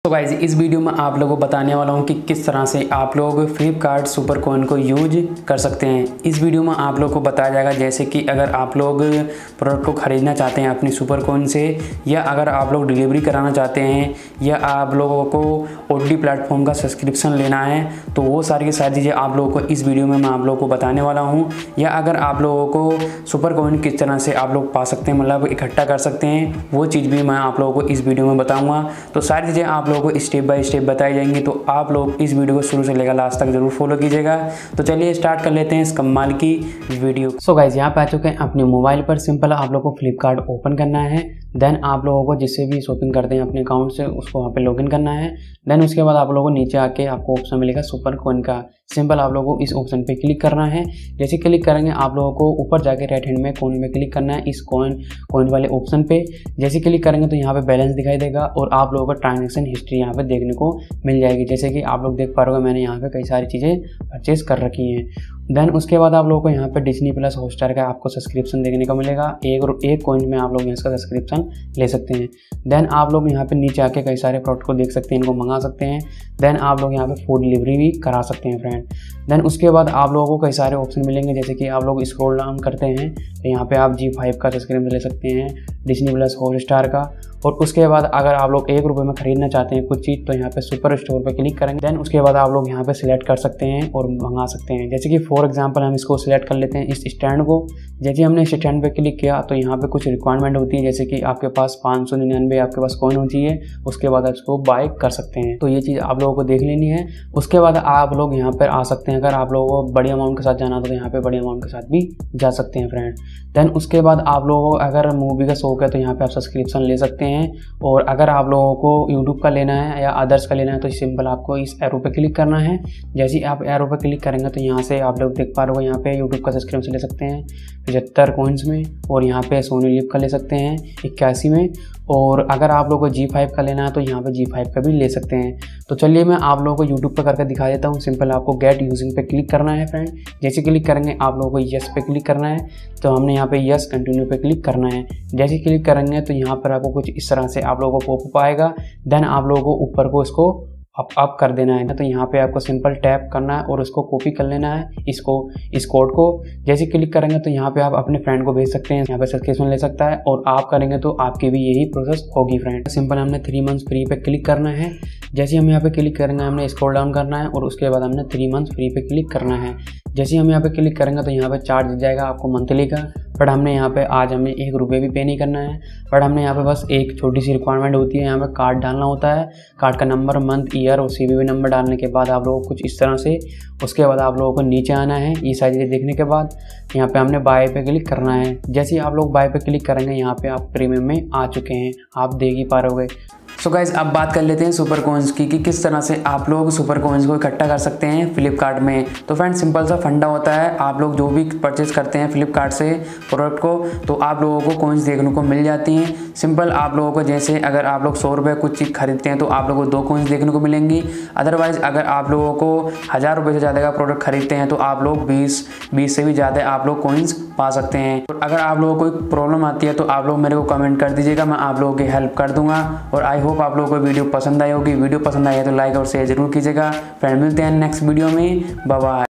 तो गाइस इस वीडियो में आप लोगों को बताने वाला हूं कि किस तरह से आप लोग फ्लिपकार्ट सुपर कॉइन को यूज कर सकते हैं। इस वीडियो में आप लोगों को बताया जाएगा जैसे कि अगर आप लोग प्रोडक्ट को ख़रीदना चाहते हैं अपनी सुपर कॉइन से, या अगर आप लोग डिलीवरी कराना चाहते हैं, या आप लोगों को OTT प्लेटफॉर्म का सब्सक्रिप्शन लेना है, तो वो सारी की सारी चीज़ें आप लोगों को इस वीडियो में मैं आप लोगों को बताने वाला हूँ। या अगर आप लोगों को सुपर कॉइन किस तरह से आप लोग पा सकते हैं, मतलब इकट्ठा कर सकते हैं, वो चीज़ भी मैं आप लोगों को इस वीडियो में बताऊँगा। तो सारी चीज़ें आप लोगों को स्टेप बाय स्टेप बताई जाएंगी, तो आप लोग इस वीडियो को शुरू से लेकर लास्ट तक जरूर फॉलो कीजिएगा। तो चलिए स्टार्ट कर लेते हैं इस कमाल की वीडियो। सो गाइस यहाँ पे आ चुके हैं अपने मोबाइल पर। सिंपल आप लोग को फ्लिपकार्ट ओपन करना है। देन आप लोगों को जिससे भी शॉपिंग करते हैं अपने अकाउंट से उसको वहाँ पे लॉगिन करना है। देन उसके बाद आप लोगों को नीचे आके आपको ऑप्शन मिलेगा सुपर कॉइन का। सिंपल आप लोगों को इस ऑप्शन पे क्लिक करना है। जैसे क्लिक करेंगे आप लोगों को ऊपर जाके राइट हैंड में कोने में क्लिक करना है इस कॉइन वाले ऑप्शन पे। जैसे क्लिक करेंगे तो यहाँ पे बैलेंस दिखाई देगा और आप लोगों को ट्रांजैक्शन हिस्ट्री यहाँ पे देखने को मिल जाएगी। जैसे कि आप लोग देख पा रहे हो मैंने यहाँ पे कई सारी चीज़ें परचेज कर रखी हैं। देन उसके बाद आप लोगों को यहाँ पे डिज्नी प्लस हॉटस्टार का आपको सब्सक्रिप्शन देखने को मिलेगा। एक कॉइन में आप लोग इसका सब्सक्रिप्शन ले सकते हैं। देन आप लोग यहाँ पे नीचे आके कई सारे प्रोडक्ट को देख सकते हैं, इनको मंगा सकते हैं। देन आप लोग यहाँ पे फूड डिलीवरी भी करा सकते हैं फ्रेंड। देन उसके बाद आप लोगों को कई सारे ऑप्शन मिलेंगे, जैसे कि आप लोग स्क्रॉल डाउन करते हैं तो यहाँ पे आप G5 का सब्सक्रिप्शन ले सकते हैं, डिज्नी प्लस हॉटस्टार का। और उसके बाद अगर आप लोग ₹1 में खरीदना चाहते हैं कुछ चीज़ तो यहाँ पे सुपर स्टोर पे क्लिक करेंगे। देन उसके बाद आप लोग यहाँ पे सिलेक्ट कर सकते हैं और मंगा सकते हैं। जैसे कि फॉर एग्जांपल हम इसको सिलेक्ट कर लेते हैं इस स्टैंड को। जैसे हमने इस स्टैंड पे क्लिक किया तो यहाँ पे कुछ रिक्वायरमेंट होती है, जैसे कि आपके पास 599 आपके पास कॉइन होती है, उसके बाद आप इसको बाय कर सकते हैं। तो ये चीज़ आप लोगों को देख लेनी है। उसके बाद आप लोग यहाँ पर आ सकते हैं। अगर आप लोगों को बड़ी अमाउंट के साथ जाना तो यहाँ पे बड़ी अमाउंट के साथ भी जा सकते हैं फ्रेंड। देन उसके बाद आप लोगों को अगर मूवी का शौक है तो यहाँ पे आप सब्सक्रिप्शन ले सकते हैं। और अगर आप लोगों को यूट्यूब का लेना है या अदर्स का लेना है तो सिंपल आपको इस एरो पे क्लिक करना है। जैसे ही आप एरो पे क्लिक करेंगे तो यहाँ से आप लोग देख पा रहे हो यहाँ पे यूट्यूब का सब्सक्रिप्शन ले सकते हैं 75 कॉइन्स में, और यहाँ पे सोनी लिव का ले सकते हैं 81 में। और अगर आप लोगों को G5 का लेना है तो यहाँ पे G5 का भी ले सकते हैं। तो चलिए मैं आप लोगों को यूट्यूब पे करके दिखा देता हूँ। सिंपल आपको गेट यूजिंग पे क्लिक करना है फ्रेंड। जैसे क्लिक करेंगे आप लोगों को यस पे क्लिक करना है, तो हमने यहाँ पे यस कंटिन्यू पे क्लिक करना है। जैसे क्लिक करेंगे तो यहाँ पर आपको कुछ इस तरह से आप लोगों को पॉपअप आएगा। देन आप लोगों को ऊपर को इसको अप कर देना है ना, तो यहाँ पे आपको सिंपल टैप करना है और उसको कॉपी कर लेना है इस कोड को। जैसे क्लिक करेंगे तो यहाँ पे आप अपने फ्रेंड को भेज सकते हैं, यहाँ पे सब्सक्रिप्शन ले सकता है और आप करेंगे तो आपकी भी यही प्रोसेस होगी फ्रेंड। सिंपल हमने 3 मंथ्स फ्री पे क्लिक करना है। जैसे हम यहाँ पे क्लिक करेंगे हमने स्क्रॉल डाउन करना है और उसके बाद हमने 3 मंथ्स फ्री पे क्लिक करना है। जैसे हम यहाँ पे क्लिक करेंगे तो यहाँ पे चार्ज दिख जाएगा आपको मंथली का, बट हमने यहाँ पे आज हमें ₹1 भी पे नहीं करना है। बट हमने यहाँ पे बस एक छोटी सी रिक्वायरमेंट होती है, यहाँ पे कार्ड डालना होता है, कार्ड का नंबर, मंथ, ईयर और CVV नंबर डालने के बाद आप लोगों को कुछ इस तरह से, उसके बाद आप लोगों को नीचे आना है। ये सारी चीज़ें देखने के बाद यहाँ पे हमने बाय पे क्लिक करना है। जैसे ही आप लोग बाय पे क्लिक करेंगे यहाँ पे आप प्रीमियम में आ चुके हैं, आप देख ही पा रहे होंगे। सो गाइज अब बात कर लेते हैं सुपर कॉइन्स की कि किस तरह से आप लोग सुपर कॉइन्स को इकट्ठा कर सकते हैं फ्लिपकार्ट में। तो फ्रेंड सिंपल सा फंडा होता है, आप लोग जो भी परचेज करते हैं फ्लिपकार्ट से प्रोडक्ट को तो आप लोगों को कॉइन्स देखने को मिल जाती हैं। सिंपल आप लोगों को जैसे अगर आप लोग ₹100 कुछ चीज़ खरीदते हैं तो आप लोगों को 2 कॉइन्स देखने को मिलेंगी। अदरवाइज अगर आप लोगों को ₹1000 से ज़्यादा का प्रोडक्ट खरीदते हैं तो आप लोग 20 से भी ज़्यादा आप लोग कॉइन्स पा सकते हैं। और अगर आप लोगों को कोई प्रॉब्लम आती है तो आप लोग मेरे को कमेंट कर दीजिएगा, मैं आप लोगों की हेल्प कर दूंगा। और आई होप आप लोगों को वीडियो पसंद आई होगी। वीडियो पसंद आई है तो लाइक और शेयर जरूर कीजिएगा। फ्रेंड मिलते हैं नेक्स्ट वीडियो में, बाय बाय।